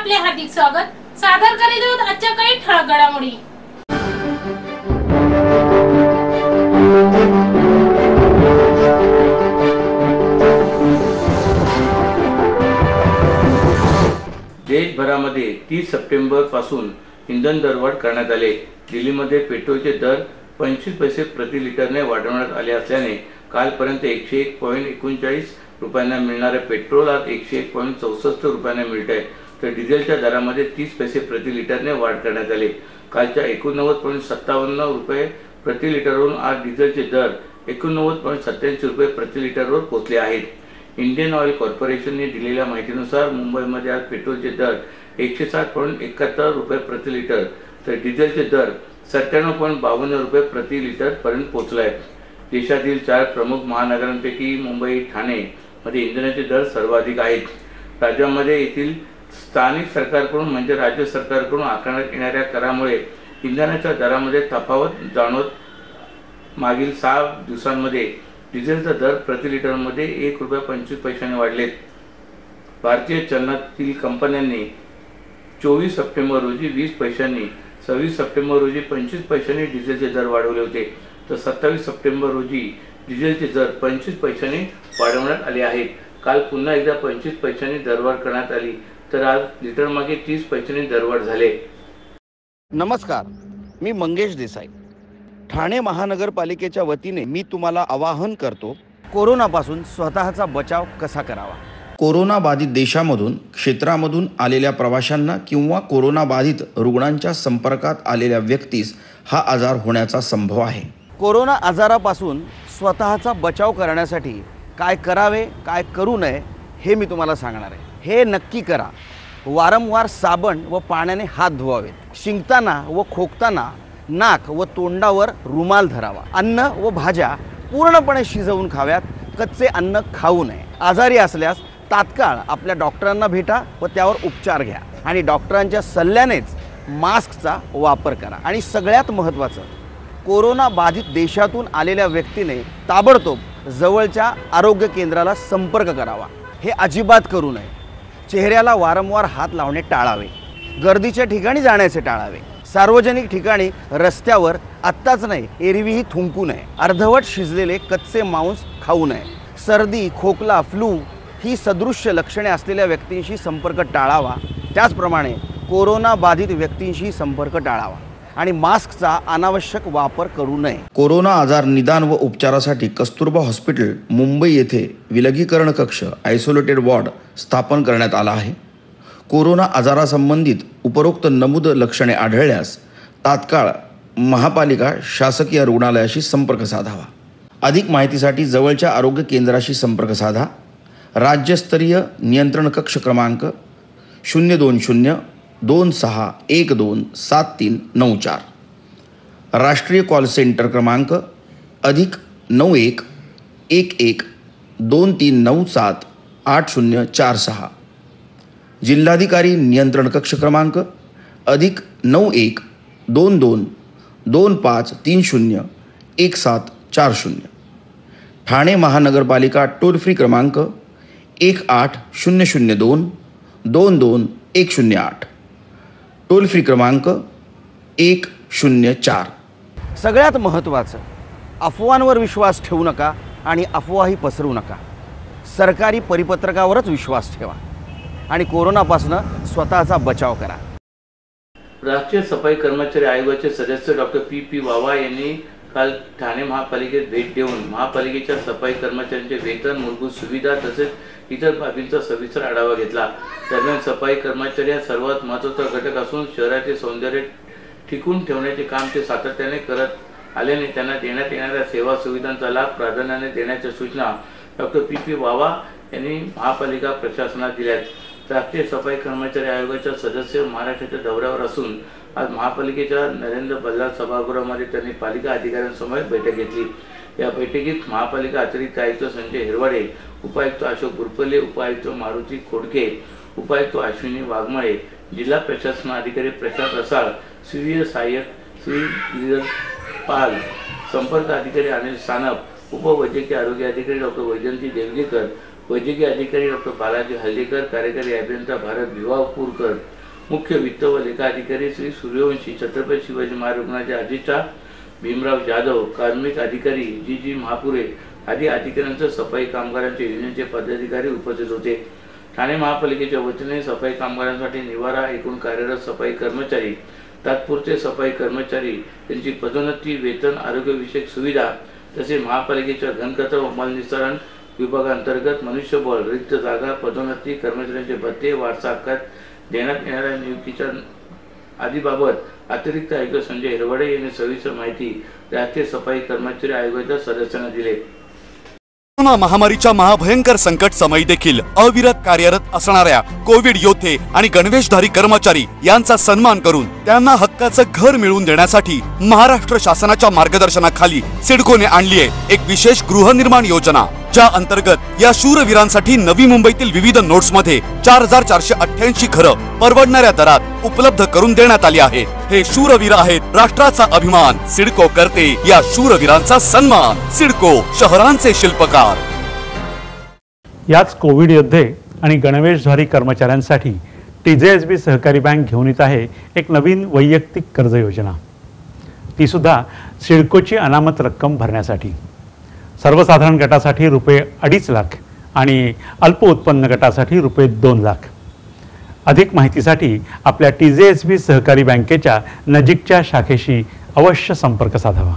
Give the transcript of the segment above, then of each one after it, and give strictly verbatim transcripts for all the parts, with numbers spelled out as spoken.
आपले हार्दिक स्वागत। सादर करीत आहोत आजच्या काही ठळक घडामोडी। देशभरामध्ये तीस सप्टेंबर पासून इंधन दरवाढ करण्यात आले। दिल्लीमध्ये पेट्रोलचे दर पंचवीस पैसे प्रति लिटरने वाढवण्यात आले असल्याने कालपर्यंत एकशे एक पॉईंट एकोणचाळीस रुपयांना मिळणारे पेट्रोल आज एकशे एक पॉईंट चौसष्ट रुपयांना मिळत आहे, तर डिझेलच्या दरामध्ये तीस पैसे प्रति लिटरने वाढ करण्यात आली। कालच्या एकोणनव्वद पॉईंट सत्तावन्न रुपये प्रति लिटरवरून आज डिझेलचे दर एकोणनव्वद पॉईंट सत्याऐंशी रुपये प्रति लिटरवर पोहोचले आहेत। इंडियन ऑइल कॉर्पोरेशनने दिलेल्या माहितीनुसार मुंबईमध्ये आज पेट्रोलचे दर एकशे सात पॉईंट एकाहत्तर रुपये प्रति लिटर तर डिझेलचे दर सत्त्याण्णव पॉईंट बावन्न रुपये प्रति लिटर पर्यंत पोहोचले आहेत। देशातील चार प्रमुख महानगरांपैकी मुंबई ठाणे मध्ये इंधनाचे दर सर्वाधिक आहेत। राज्यामध्ये येथील स्थानिक सरकारकडून म्हणजे राज्य सरकारकडून आकारण्यात येणाऱ्या करामुळे इंधनाच्या दरामध्ये तफावत जाणवत मागील सहा दिवसांमध्ये डिझेलचा दर प्रति लिटरमध्ये एक रुपया पंचवीस पैशाने वाढलेत। भारतीय चलनातील कंपन्यांनी चोवीस सप्टेंबर रोजी वीस पैशांनी, सव्वीस सप्टेंबर रोजी पंचवीस पैशांनी डिझेलचे दर वाढवले होते, तर सत्तावीस सप्टेंबर रोजी डिझेलचे दर पंचवीस पैशांनी वाढवण्यात आले आहेत। काल पुन्हा एकदा पंचवीस पैशांनी दरवाढ करण्यात आली, तर आज लिटर मागे तीस पैशांनी दरवाढ झाले। नमस्कार, मी मंगेश देसाई। ठाणे महानगरपालिकेच्या वतीने मी तुम्हाला आवाहन करतो, कोरोनापासून स्वतःचा बचाव कसा करावा। कोरोना बाधित देशामधून क्षेत्रामधून आलेल्या प्रवाशांना किंवा कोरोना बाधित रुग्णांच्या संपर्कात आलेल्या व्यक्तीस हा आजार होण्याचा संभव आहे। कोरोना आजारापासून स्वतःचा बचाव करण्यासाठी काय करावे काय करू नये हे मी तुम्हाला सांगणार आहे। हे नक्की करा, वारंवार साबण व पाण्याने हात धुवावेत। शिंकताना व खोकताना नाक व तोंडावर रुमाल धरावा। अन्न व भाज्या पूर्णपणे शिजवून खाव्यात, कच्चे अन्न खाऊ नये। आजारी असल्यास तात्काळ आपल्या डॉक्टरांना भेटा व त्यावर उपचार घ्या आणि डॉक्टरांच्या सल्ल्यानेच मास्कचा वापर करा। आणि सगळ्यात महत्त्वाचं, कोरोना बाधित देशातून आलेल्या व्यक्तीने ताबडतोब जवळच्या आरोग्य केंद्राला संपर्क करावा। हे अजिबात करू नये। चेहऱ्याला वारंवार हात लावणे टाळावे। गर्दीच्या ठिकाणी जाण्याचे टाळावे। सार्वजनिक ठिकाणी रस्त्यावर आत्ताच नाही एरवीही थुंकू नये। अर्धवट शिजलेले कच्चे मांस खाऊ नये। सर्दी, खोकला, फ्लू ही सदृश्य लक्षणे असलेल्या व्यक्तींशी संपर्क टाळावा। त्याचप्रमाणे कोरोना बाधित व्यक्तींशी संपर्क टाळावा आणि मास्कचा अनावश्यक वापर करू नये। कोरोना आजार निदान व उपचारासाठी कस्तुरबा हॉस्पिटल मुंबई येथे विलगीकरण कक्ष आयसोलेटेड वॉर्ड स्थापन करण्यात आला आहे। कोरोना आजारासंबंधित उपरोक्त नमूद लक्षणे आढळल्यास तात्काळ महापालिका शासकीय रुग्णालयाशी संपर्क साधावा। अधिक माहितीसाठी जवळच्या आरोग्य केंद्राशी संपर्क साधा। राज्यस्तरीय नियंत्रण कक्ष क्रमांक शून्य दोन शून्य दोन सहा एक दोन सात तीन नऊ चार। राष्ट्रीय कॉल सेंटर क्रमांक अधिक नऊ एक एक एक दोन तीन नऊ सात आठ शून्य चार सहा। जिल्हाधिकारी नियंत्रण कक्ष क्रमांक अधिक नऊ एक दोन दोन दोन पाच तीन शून्य एक सात चार शून्य। ठाणे महानगरपालिका टोल फ्री क्रमांक एक आठ शून्य शून्य दोन दोन दोन एक शून्य आठ। टोल फ्री क्रमांक एक शून्य चार। सगळ्यात महत्त्वाचं, अफवांवर विश्वास ठेवू नका आणि अफवाही पसरवू नका। सरकारी परिपत्रकावरच विश्वास ठेवा आणि कोरोनापासून स्वतःचा बचाव करा। राष्ट्रीय सफाई कर्मचारी आयोगाचे सदस्य डॉक्टर पी पी वावा यांनी काल ठाणे महापालिकेत भेट देऊन महापालिकेच्या सफाई कर्मचाऱ्यांचे वेतन, मूलभूत सुविधा तसेच इतर बाबींचा सविस्तर आढावा घेतला। दरम्यान सफाई कर्मचारी हा सर्वात महत्त्वाचा घटक असून शहराचे सौंदर्य टिकून ठेवण्याचे काम ते सातत्याने करत आल्याने त्यांना देण्यात येणाऱ्या सेवा सुविधांचा लाभ प्राधान्याने देण्याच्या सूचना डॉक्टर पी पी वावा यांनी महापालिका प्रशासनाला दिल्यात। राष्ट्रीय सफाई कर्मचारी आयोगाच्या सदस्य महाराष्ट्राच्या दौऱ्यावर असून आज महापालिकेच्या नरेंद्र बल्लाळ सभागृहामध्ये त्यांनी पालिका अधिकाऱ्यांसमोर बैठक घेतली। या बैठकीत महापालिका अतिरिक्त आयुक्त संजय हिरवाडे, उपायुक्त अशोक बुरपले, उपायुक्त मारुती खोडके, उपायुक्त अश्विनी वाघमाळे, जिल्हा प्रशासन अधिकारी प्रशांत रसाळ, स्वीय सहाय्यक श्री गिरीधर पाल, संपर्क अधिकारी अनिल सानप, उपवैद्यकीय आरोग्य अधिकारी डॉक्टर वैजयंती देवगीकर, वैद्यकीय अधिकारी डॉक्टर बालाजी हल्लेकर, कार्यकारी अभियंता भारत भिवापूरकर, मुख्य वित्त व लेखा अधिकारी श्री सूर्यवंशी, छत्रपती शिवाजी महाराज रुग्णालयाचे अधिष्ठाता भीमराव जाधव, कार्मिक अधिकारी जी जी महापुरे आदी अधिकाऱ्यांसह सफाई कामगारांचे युनियनचे पदाधिकारी उपस्थित होते। ठाणे महापालिकेच्या वतीने सफाई कामगारांसाठी निवारा, एकूण कार्यरत सफाई कर्मचारी, तात्पुरते सफाई कर्मचारी यांची पदोन्नती, वेतन, आरोग्यविषयक सुविधा तसेच महापालिकेच्या घनकचरा व मलनिस्सारण विभागांतर्गत मनुष्यबळ, रिक्त जागा, पदोन्नती, कर्मचाऱ्यांचे भत्ते, वारसा हक्कात देण्यात येणाऱ्या नियुक्तीच्या आदीबाबत अतिरिक्त आयुक्त संजय हिरवडे यांनी सविस्तर माहिती राष्ट्रीय सफाई कर्मचारी आयोगाच्या सदस्यांना दिली। कोरोना महामारीच्या महाभयंकर संकट समयी देखील अविरत कार्यरत असणाऱ्या कोविड योद्धे आणि गणवेशधारी कर्मचारी यांचा सन्मान करून त्यांना हक्काचं घर मिळवून देण्यासाठी महाराष्ट्र शासनाच्या मार्गदर्शनाखाली सिडकोने आणली आहे एक विशेष गृहनिर्माण योजना, ज्या अंतर्गत या शूरवीरांसाठी नवी मुंबईतील विविध नोट्स मध्ये चार हजार चारशे अठ्ठ्याऐंशी घरं परवडणाऱ्या दरात उपलब्ध करून देण्यात आली आहेत। हे शूरवीर आहेत राष्ट्राचा अभिमान। सिडको करते या शूरवीरांचा सन्मान। सिडको, शहरांचे शिल्पकार। याच कोविड योद्धे आणि गणवेशधारी कर्मचाऱ्यांसाठी टीजेएसबी सहकारी बँक घेऊन येत आहे एक नवीन वैयक्तिक कर्ज योजना, ती सुद्धा सिडकोची अनामत रक्कम भरण्यासाठी। सर्वसाधारण गटासाठी रुपये अडीच लाख आणि अल्प उत्पन्न गटासाठी रुपये दोन लाख। अधिक माहितीसाठी आपल्या टीजेएसबी सहकारी बँकेच्या नजीकच्या शाखेशी अवश्य संपर्क साधावा।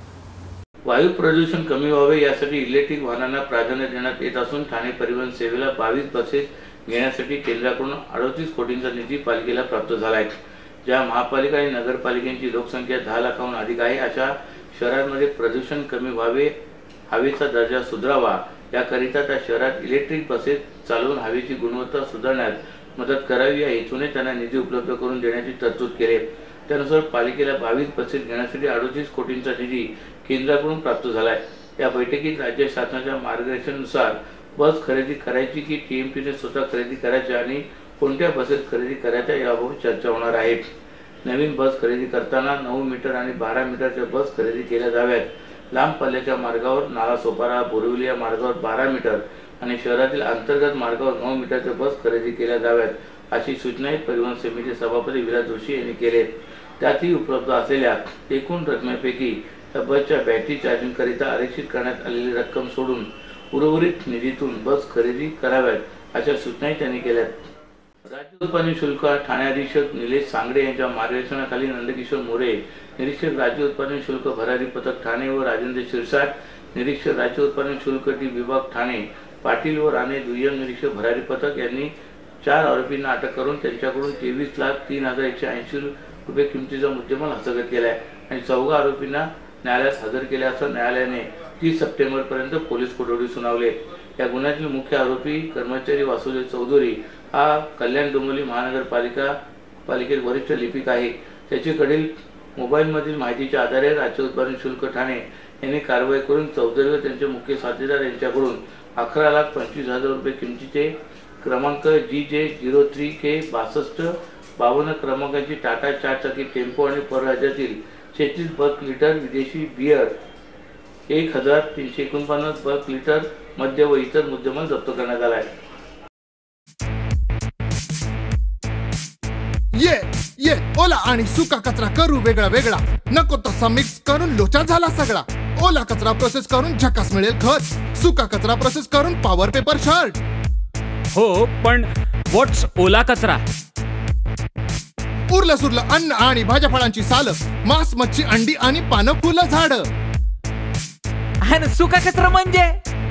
वायू प्रदूषण कमी व्हावे यासाठी इलेक्ट्रिक वाहनांना प्राधान्य देण्यात येत असून ठाणे परिवहन सेवेला बावीस बसेस घेण्यासाठी केंद्राकडून अडतीस कोटींचा निधी पालिकेला प्राप्त झाला आहे। ज्या महापालिका आणि नगरपालिकांची लोकसंख्या दहा लाखाहून अधिक आहे अशा शहरांमध्ये प्रदूषण कमी व्हावे, हवेचा दर्जा सुधारावा याकरिता त्या शहरात इलेक्ट्रिक बसेस चालवून हवेची गुणवत्ता सुधारण्यात मदत करावी या हेतूने त्यांना निधी उपलब्ध करून देण्याची तरतूद केली। त्यानुसार पालिकेला बावीस बसेस घेण्यासाठी अडतीस कोटींचा निधी केंद्राकडून प्राप्त झाला आहे। या बैठकीत राज्य शासनाच्या मार्गदर्शनानुसार बस खरेदी करायची की टीएमटीने स्वतः खरेदी करायची आणि कोणत्या बसेस खरेदी करायच्या याबाबत चर्चा होणार आहे। नवीन बस खरेदी करताना नऊ मीटर आणि बारा मीटरच्या बस खरेदी केल्या जाव्यात। लांब पल्ल्याच्या मार्गावर नालासोपारा, बोरिवली या मार्गावर बारा मीटर आणि शहरातील अंतर्गत मार्गावर नऊ मीटरच्या बस खरेदी केल्या जाव्यात अशी सूचना परिवहन समिती सभापती विराज जोशी यांनी केली। त्यातही उपलब्ध असलेल्या एकूण रकमेपैकी त्या बसच्या बॅटरी चार्जिंग करिता आरक्षित करण्यात आलेली रक्कम सोडून उर्वरित निधीतून बस खरेदी कराव्यात अशा सूचनाही त्यांनी केल्या। राज्य उत्पादन शुल्क ठाणे अधीक्षक निलेश सांगडे यांच्या मार्गदर्शनाखाली नंदकिशोर मोरे, निरीक्षक राज्य उत्पादन शुल्क भरारी पथक ठाणे व राजेंद्र शिरसाट, निरीक्षक राज्य उत्पादन शुल्क टी विभाग ठाणे पाटील व राणे, दुय्यम निरीक्षक भरारी पथक यांनी चार आरोपींना अटक करून त्यांच्याकडून तेवीस लाख तीन हजार एकशे ऐंशी रुपये किमतीचा मुद्देमाल हस्तगत केला आहे आणि चौघा आरोपींना न्यायालयात हजर केले असता न्यायालयाने तीस सप्टेंबर पर्यंत पोलीस कोठडी सुनावले। या गुन्ह्यातील मुख्य आरोपी कर्मचारी वासुदेव चौधरी हा कल्याण डोंबिवली महानगरपालिका पालिकेत वरिष्ठ लिपिक आहे। त्याच्याकडील मोबाईलमधील माहितीच्या आधारे राज्य उत्पादन शुल्क ठाणे यांनी कारवाई करून चौधरी व त्यांचे मुख्य साथीदार यांच्याकडून अकरा लाख पंचवीस हजार रुपये किमतीचे क्रमांक जी जे झिरो थ्री के बासष्ट बावन्न क्रमांकाची टाटा चार चाकी टेम्पो आणि परराज्यातील छत्तीस बल्क लिटर विदेशी बियर, एक हजार तीनशे एकोणपन्नास बल्क लिटर मद्य व इतर मुद्देमाल जप्त करण्यात आला आहे। ये ये ओला आणि सुका कचरा करू वेगळा वेगळा, नको तसा मिक्स करून लोचा झाला सगळा। ओला कचरा प्रोसेस करून झकास मिळेल खत, सुका कचरा प्रोसेस करून पॉवर पेपर शर्ट। हो, पण व्हॉट्स ओला कचरा? उरलं सुरलं अन्न आणि भाज्या फळांची साल, मांस, मच्छी, अंडी आणि पानं, फुलं, झाड। आणि सुका कचरा म्हणजे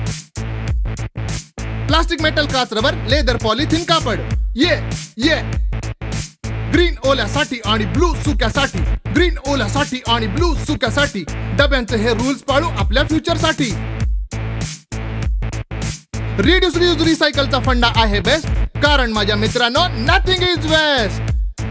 प्लास्टिक, मेटल, काच, रबर, लेदर, पॉलिथिन, कापड। ये ये ग्रीन ओल्यासाठी आणि ब्लू सुक्यासाठी, ग्रीन ओल्यासाठी आणि ब्लू सुक्यासाठी डब्यांचे हे रूल्स पाळू आपल्या फ्युचर साठी। रिड्यूस रियूज रिसायकलचा फंडा आहे बेस्ट, कारण माझ्या मित्रांनो नथिंग इज वेस्ट।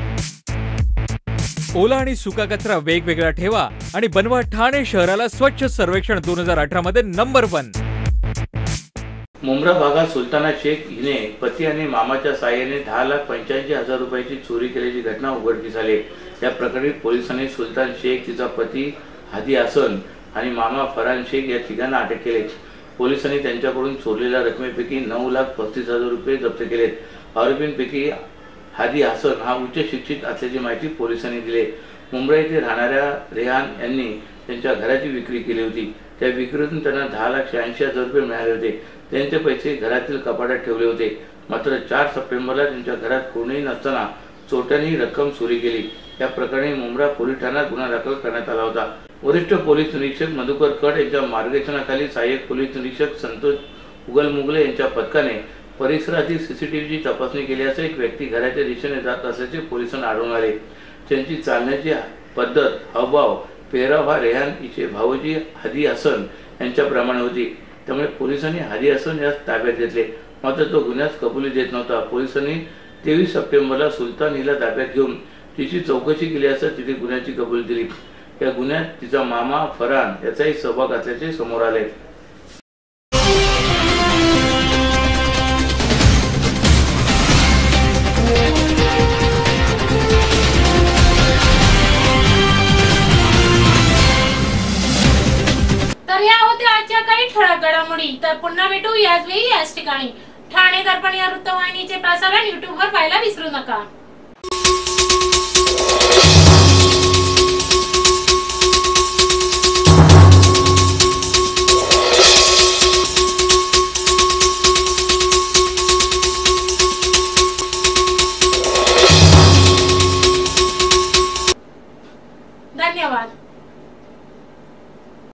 ओला आणि सुका कचरा वेगवेगळा ठेवा आणि बनवा ठाणे शहराला स्वच्छ सर्वेक्षण दोन हजार अठरा मध्ये नंबर वन। मुंब्रा भागात सुलताना शेख हिने पती आणि मामाच्या साहाय्याने दहा लाख पंच्याऐंशी हजार रुपयाची चोरी केल्याची घटना उघडकीस आली। या प्रकरणी पोलिसांनी सुलतान शेख, तिचा पती हादी हसन आणि मामा फरहान शेख या तिघांना अटक केली। पोलिसांनी त्यांच्याकडून चोरलेल्या रकमेपैकी नऊ लाख पस्तीस हजार रुपये जप्त केलेत। आरोपींपैकी हादी हसन हा उच्च शिक्षित असल्याची माहिती पोलिसांनी दिली। मुंबई येथे राहणाऱ्या रेहान यांनी त्यांच्या घराची विक्री केली होती। त्या विक्रीतून त्यांना दहा लाख शहाऐंशी हजार रुपये मिळाले होते। त्यांचे पैसे घरातील कपाटात ठेवले होते। मात्र चार सप्टेंबरला त्यांच्या घरात कोणीही नसताना चोरट्यांनी रक्कम चोरी केली। या प्रकरणी मुंब्रा पोलीस ठाण्यात गुन्हा दाखल करण्यात आला होता। वरिष्ठ पोलीस निरीक्षक मधुकर कट यांच्या मार्गदर्शनाखाली सहाय्यक पोलीस निरीक्षक संतोष उगलमुगले यांच्या पथकाने परिसरातील सीसीटीव्हीची तपासणी केली असता एक व्यक्ती घराच्या दिशेने जात असल्याचे पोलिसांना आढळून आले। त्यांची चालण्याची पद्धत, हावभाव, पेहराव हा रेहान हिचे भाऊजी हादी हसन यांच्याप्रमाणे होती। त्यामुळे पोलिसांनी हादी हसन यास ताब्यात घेतले। मात्र तो गुन्ह्यास कबुली देत नव्हता। पोलिसांनी तेवीस सप्टेंबरला सुलतान हिला ताब्यात घेऊन तिची चौकशी केली असता तिने गुन्ह्याची कबुली दिली। या गुन्ह्यात तिचा मामा फरहान याचाही सहभाग असल्याचे समोर आले। तर या होत्या आजच्या काही ठळक घडामोडी। तर पुन्हा भेटू याच वेळी याच ठिकाणी। ठाणे दर्पण या वृत्तवाहिनीचे प्रसारण युट्यूबवर पाहायला विसरू नका।